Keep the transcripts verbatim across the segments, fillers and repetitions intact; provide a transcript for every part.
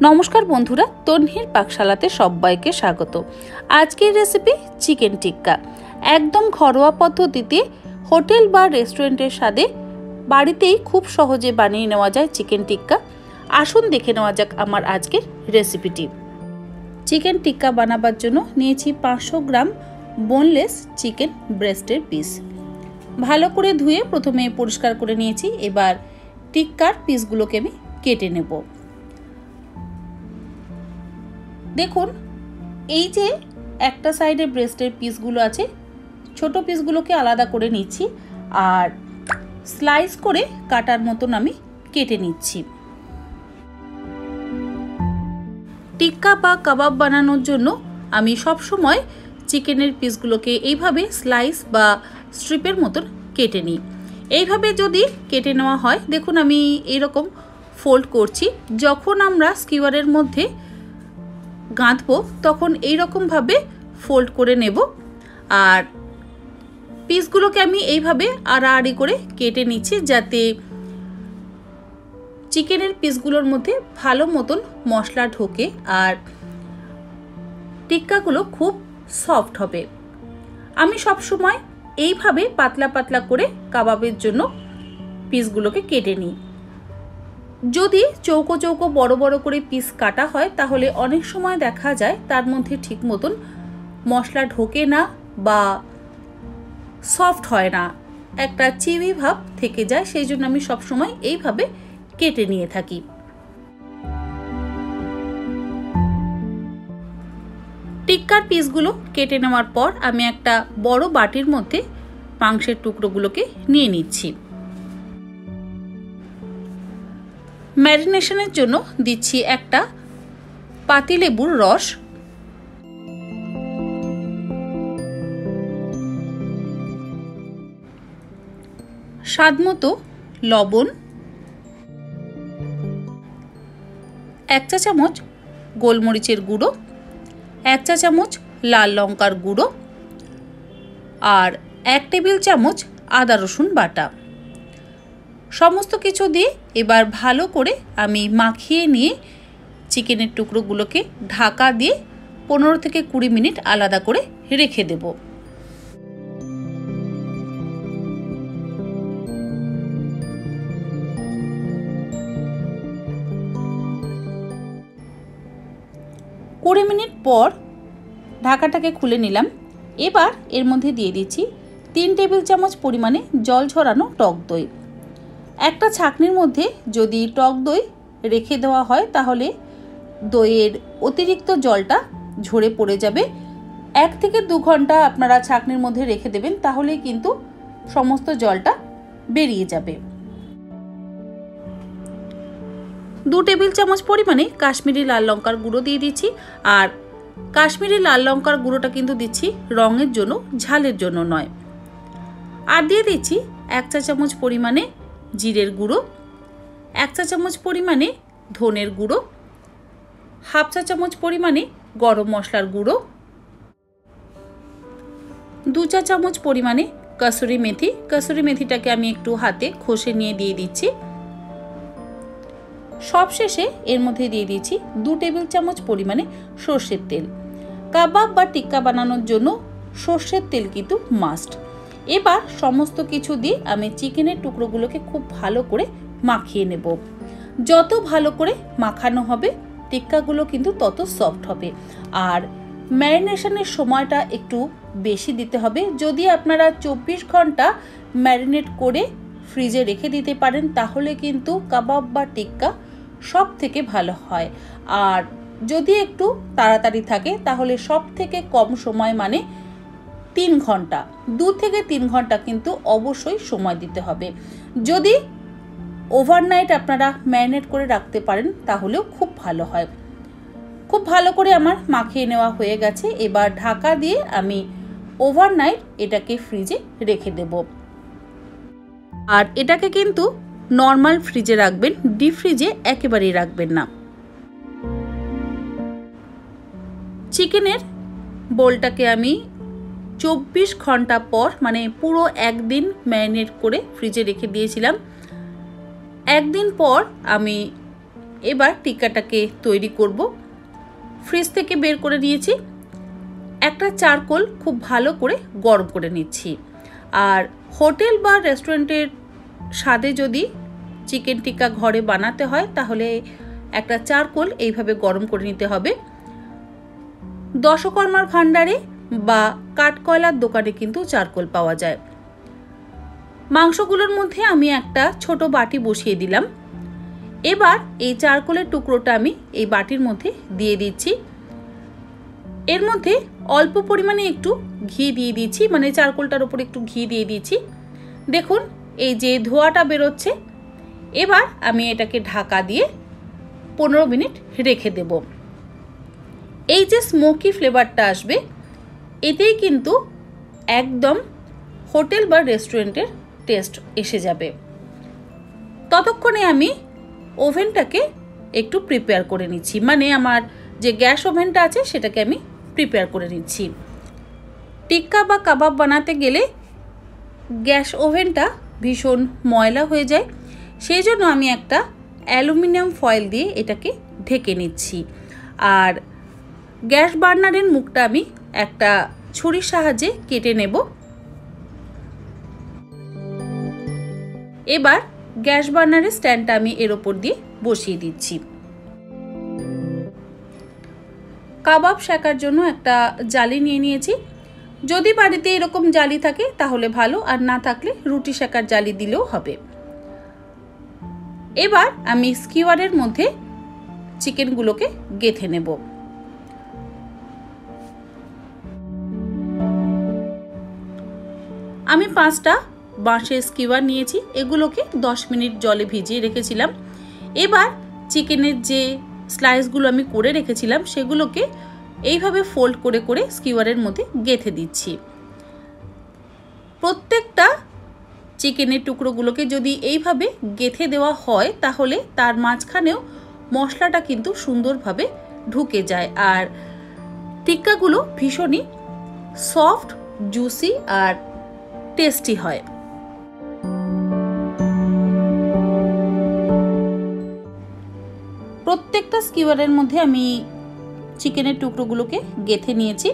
নমস্কার বন্ধুরা, তন্হির পাকশালাতে সবাইকে স্বাগত। আজকের রেসিপি চিকেন টিক্কা। একদম ঘরোয়া পদ্ধতিতে হোটেল বা রেস্টুরেন্টের স্বাদে বাড়িতেই খুব সহজে বানিয়ে নেওয়া যায় চিকেন টিক্কা। আসুন দেখে নেওয়া যাক আমার আজকের রেসিপিটি। চিকেন টিক্কা বানাবার জন্য নিয়েছি পাঁচশো গ্রাম বোনলেস চিকেন ব্রেস্টের পিস। ভালো করে ধুয়ে প্রথমে পরিষ্কার করে নিয়েছি। এবার টিক্কার পিসগুলোকে আমি কেটে নেব। দেখুন, এই যে একটা সাইডে ব্রেস্টের পিসগুলো আছে, ছোট পিসগুলোকে আলাদা করে নিচ্ছি আর স্লাইস করে কাটার মতন আমি কেটে নিচ্ছি। টিক্কা বা কাবাব বানানোর জন্য আমি সব সময় চিকেনের পিসগুলোকে এইভাবে স্লাইস বা স্ট্রিপের মতন কেটে নিই। এইভাবে যদি কেটে নেওয়া হয়, দেখুন আমি এইরকম ফোল্ড করছি। যখন আমরা স্কিওয়ারের মধ্যে গাঁথবো তখন এইরকমভাবে ফোল্ড করে নেব আর পিসগুলোকে আমি এইভাবে আড়াআড়ি করে কেটে নিচ্ছি, যাতে চিকেনের পিসগুলোর মধ্যে ভালো মতন মশলা ঢোকে আর টিক্কাগুলো খুব সফট হবে। আমি সব সময় এইভাবে পাতলা পাতলা করে কাবাবের জন্য পিসগুলোকে কেটে নিই। যদি চৌকো চৌকো বড় বড় করে পিস কাটা হয় তাহলে অনেক সময় দেখা যায় তার মধ্যে ঠিক মতন মশলা ঢোকে না বা সফট হয় না, একটা চিউই ভাব থেকে যায়। সেই জন্য আমি সবসময় এইভাবে কেটে নিয়ে থাকি। টিক্কার পিসগুলো কেটে নেওয়ার পর আমি একটা বড় বাটির মধ্যে মাংসের টুকরোগুলোকে নিয়ে নিচ্ছি। ম্যারিনেশনের জন্য দিচ্ছি একটা পাতিলেবুর রস, স্বাদমতো লবণ, এক চা চামচ গোলমরিচের গুঁড়ো, এক চা চামচ লাল লঙ্কার গুঁড়ো আর এক টেবিল চামচ আদা রসুন বাটা। সমস্ত কিছু দিয়ে এবার ভালো করে আমি মাখিয়ে নিয়ে চিকেনের টুকরোগুলোকে ঢাকা দিয়ে পনেরো থেকে কুড়ি মিনিট আলাদা করে রেখে দেব। কুড়ি মিনিট পর ঢাকাটাকে খুলে নিলাম। এবার এর মধ্যে দিয়ে দিচ্ছি তিন টেবিল চামচ পরিমাণে জল ঝরানো টক দই। একটা ছাঁকনির মধ্যে যদি টক দই রেখে দেওয়া হয় তাহলে দইয়ের অতিরিক্ত জলটা ঝরে পড়ে যাবে। এক থেকে দু ঘন্টা আপনারা ছাঁকনির মধ্যে রেখে দেবেন, তাহলেই কিন্তু সমস্ত জলটা বেরিয়ে যাবে। দু টেবিল চামচ পরিমাণে কাশ্মীরি লাল লঙ্কার গুঁড়ো দিয়ে দিচ্ছি। আর কাশ্মীরি লাল লঙ্কার গুঁড়োটা কিন্তু দিচ্ছি রঙের জন্য, ঝালের জন্য নয়। আর দিয়ে দিচ্ছি এক চা চামচ পরিমাণে জিরের গুঁড়ো, এক চা চামচ পরিমাণে ধনের গুঁড়ো, হাফ চা চামচ পরিমাণে গরম মশলার গুঁড়ো, দু চা চামচ পরিমাণে কসুরি মেথি। কসুরি মেথিটাকে আমি একটু হাতে ঘষে নিয়ে দিয়ে দিচ্ছি। সবশেষে এর মধ্যে দিয়ে দিচ্ছি দু টেবিল চামচ পরিমাণে সর্ষের তেল। কাবাব বা টিক্কা বানানোর জন্য সর্ষের তেল কিন্তু মাস্ট। এবার সমস্ত কিছু দিয়ে আমি চিকেনের টুকরোগুলোকে খুব ভালো করে মাখিয়ে নেব। যত ভালো করে মাখানো হবে টিক্কাগুলো কিন্তু তত সফট হবে। আর ম্যারিনেশনের সময়টা একটু বেশি দিতে হবে। যদি আপনারা চব্বিশ ঘন্টা ম্যারিনেট করে ফ্রিজে রেখে দিতে পারেন তাহলে কিন্তু কাবাব বা টিক্কা সব থেকে ভালো হয়। আর যদি একটু তাড়াতাড়ি থাকে তাহলে সব থেকে কম সময় মানে তিন ঘন্টা, দু থেকে তিন ঘন্টা কিন্তু অবশ্যই সময় দিতে হবে। যদি ওভারনাইট আপনারা ম্যারিনেট করে রাখতে পারেন তাহলেও খুব ভালো হয়। খুব ভালো করে আমার মাখিয়ে নেওয়া হয়ে গেছে। এবার ঢাকা দিয়ে আমি ওভারনাইট এটাকে ফ্রিজে রেখে দেব। আর এটাকে কিন্তু নর্মাল ফ্রিজে রাখবেন, ডিপ ফ্রিজে একেবারেই রাখবেন না। চিকেনের বোলটাকে আমি চব্বিশ ঘন্টা পর মানে পুরো একদিন ম্যারিনেট করে ফ্রিজে রেখে দিয়েছিলাম। একদিন পর আমি এবার টিক্কাটাকে তৈরি করব। ফ্রিজ থেকে বের করে নিয়েছি। একটা চারকোল খুব ভালো করে গরম করে নিচ্ছি। আর হোটেল বা রেস্টুরেন্টের স্বাদে যদি চিকেন টিক্কা ঘরে বানাতে হয় তাহলে একটা চারকোল এইভাবে গরম করে নিতে হবে। দশকর্মার ভাণ্ডারে বা কাঠকয়লার দোকানে কিন্তু চারকোল পাওয়া যায়। মাংসগুলোর মধ্যে আমি একটা ছোট বাটি বসিয়ে দিলাম। এবার এই চারকোলের টুকরোটা আমি এই বাটির মধ্যে দিয়ে দিচ্ছি। এর মধ্যে অল্প পরিমাণে একটু ঘি দিয়ে দিচ্ছি, মানে চারকোলটার উপর একটু ঘি দিয়ে দিচ্ছি। দেখুন এই যে ধোঁয়াটা বেরোচ্ছে। এবার আমি এটাকে ঢাকা দিয়ে পনেরো মিনিট রেখে দেব। এই যে স্মোকি ফ্লেভারটা আসবে এতেই কিন্তু একদম হোটেল বা রেস্টুরেন্টের টেস্ট এসে যাবে। ততক্ষণে আমি ওভেনটাকে একটু প্রিপেয়ার করে নিচ্ছি, মানে আমার যে গ্যাস ওভেনটা আছে সেটাকে আমি প্রিপেয়ার করে নিচ্ছি। টিক্কা বা কাবাব বানাতে গেলে গ্যাস ওভেনটা ভীষণ ময়লা হয়ে যায়, সেই জন্য আমি একটা অ্যালুমিনিয়াম ফয়েল দিয়ে এটাকে ঢেকে নিচ্ছি। আর গ্যাস বার্নারের মুখটা আমি একটা ছুরির সাহায্যে কেটে নেব। এবার গ্যাস বার্নারের স্ট্যান্ডটা আমি এর ওপর দিয়ে বসিয়ে দিচ্ছি। কাবাব সেকার জন্য একটা জালি নিয়ে নিয়েছি। যদি বাড়িতে এরকম জালি থাকে তাহলে ভালো, আর না থাকলে রুটি সেকার জালি দিলেও হবে। এবার আমি স্কিওয়ারের মধ্যে চিকেনগুলোকে গেঁথে নেব। আমি পাঁচটা বাঁশের স্কিওয়ার নিয়েছি, এগুলোকে দশ মিনিট জলে ভিজিয়ে রেখেছিলাম। এবার চিকেনের যে স্লাইসগুলো আমি করে রেখেছিলাম সেগুলোকে এইভাবে ফোল্ড করে করে স্কিওয়ারের মধ্যে গেঁথে দিচ্ছি। প্রত্যেকটা চিকেনের টুকরোগুলোকে যদি এইভাবে গেঁথে দেওয়া হয় তাহলে তার মাঝখানেও মশলাটা কিন্তু সুন্দরভাবে ঢুকে যায়, আর টিক্কাগুলো ভীষণই সফট, জুসি আর টেস্টি হয়। প্রত্যেকটা স্কিওয়ারের মধ্যে আমি চিকেনের টুকরোগুলোকে গেঁথে নিয়েছি।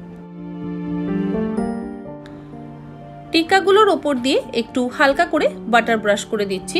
টিক্কাগুলোর ওপর দিয়ে একটু হালকা করে বাটার ব্রাশ করে দিচ্ছি।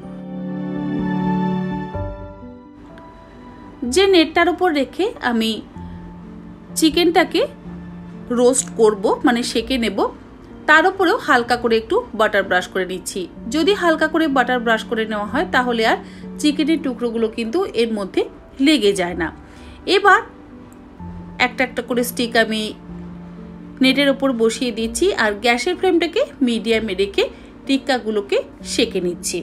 যে নেটটার উপর রেখে আমি চিকেনটাকে রোস্ট করব, মানে সেকে নেব, তার উপরেও হালকা করে একটু বাটার ব্রাশ করে নিচ্ছি। যদি হালকা করে বাটার ব্রাশ করে নেওয়া হয় তাহলে আর চিকেনের টুকরোগুলো কিন্তু এর মধ্যে লেগে যায় না। এবার একটা একটা করে স্টিক আমি নেটের ওপর বসিয়ে দিচ্ছি আর গ্যাসের ফ্লেমটাকে মিডিয়ামে রেখে টিক্কাগুলোকে সেকে নিচ্ছি।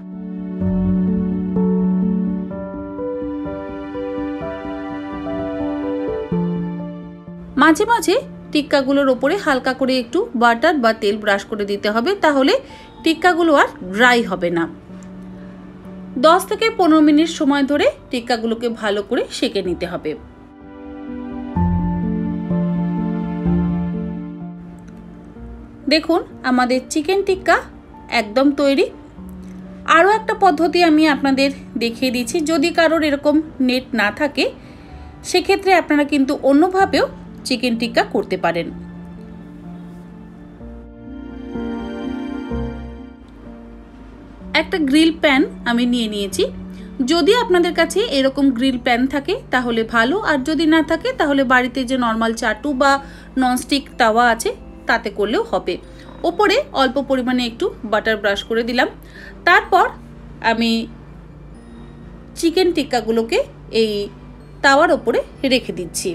মাঝে মাঝে টিক্কাগুলোর ওপরে হালকা করে একটু বাটার বা তেল ব্রাশ করে দিতে হবে, তাহলে টিক্কাগুলো আর ড্রাই হবে না। দশ থেকে পনেরো মিনিট সময় ধরে টিক্কাগুলোকে ভালো করে সেকে নিতে হবে। দেখুন আমাদের চিকেন টিক্কা একদম তৈরি। আরও একটা পদ্ধতি আমি আপনাদের দেখিয়ে দিচ্ছি। যদি কারোর এরকম নেট না থাকে সেক্ষেত্রে আপনারা কিন্তু অন্যভাবেও চিকেন টিক্কা করতে পারেন। একটা গ্রিল প্যান আমি নিয়ে নিয়েছি। যদি আপনাদের কাছে এরকম গ্রিল প্যান থাকে তাহলে ভালো, আর যদি না থাকে তাহলে বাড়িতে যে নর্মাল চাটু বা ননস্টিক তাওয়া আছে তাতে করলেও হবে। ওপরে অল্প পরিমাণে একটু বাটার ব্রাশ করে দিলাম। তারপর আমি চিকেন টিক্কাগুলোকে এই তাওয়ার ওপরে রেখে দিচ্ছি।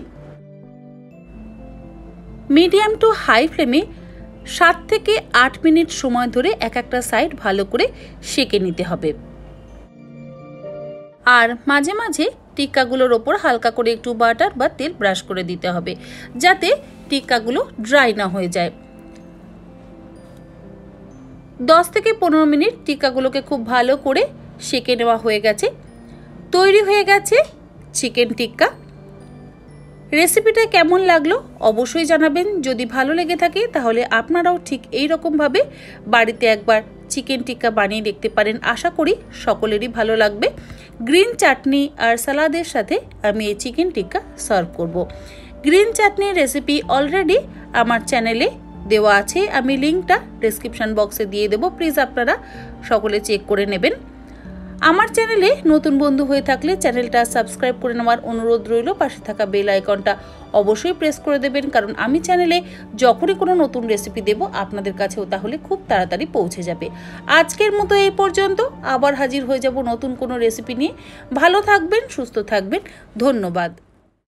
মিডিয়াম টু হাই ফ্লেমে সাত থেকে আট মিনিট সময় ধরে এক একটা সাইড ভালো করে সেকে নিতে হবে। আর মাঝে মাঝে টিক্কাগুলোর ওপর হালকা করে একটু বাটার বা তেল ব্রাশ করে দিতে হবে যাতে টিক্কাগুলো ড্রাই না হয়ে যায়। দশ থেকে পনেরো মিনিট টিক্কাগুলোকে খুব ভালো করে সেকে নেওয়া হয়ে গেছে। তৈরি হয়ে গেছে চিকেন টিক্কা। রেসিপিটা কেমন লাগলো অবশ্যই জানাবেন। যদি ভালো লেগে থাকে তাহলে আপনারাও ঠিক এই রকমভাবে বাড়িতে একবার চিকেন টিক্কা বানিয়ে দেখতে পারেন। আশা করি সকলেরই ভালো লাগবে। গ্রিন চাটনি আর সালাদের সাথে আমি এই চিকেন টিক্কা সার্ভ করব। গ্রিন চাটনির রেসিপি অলরেডি আমার চ্যানেলে দেওয়া আছে, আমি লিঙ্কটা ডেসক্রিপশন বক্সে দিয়ে দেবো, প্লিজ আপনারা সকলে চেক করে নেবেন। আমার চ্যানেলে নতুন বন্ধু হয়ে থাকলে চ্যানেলটা সাবস্ক্রাইব করে নেওয়ার অনুরোধ রইল। পাশে থাকা বেল আইকনটা অবশ্যই প্রেস করে দেবেন, কারণ আমি চ্যানেলে যখনই কোনো নতুন রেসিপি দেব আপনাদের কাছেও তাহলে খুব তাড়াতাড়ি পৌঁছে যাবে। আজকের মতো এই পর্যন্ত, আবার হাজির হয়ে যাব নতুন কোনো রেসিপি নিয়ে। ভালো থাকবেন, সুস্থ থাকবেন, ধন্যবাদ।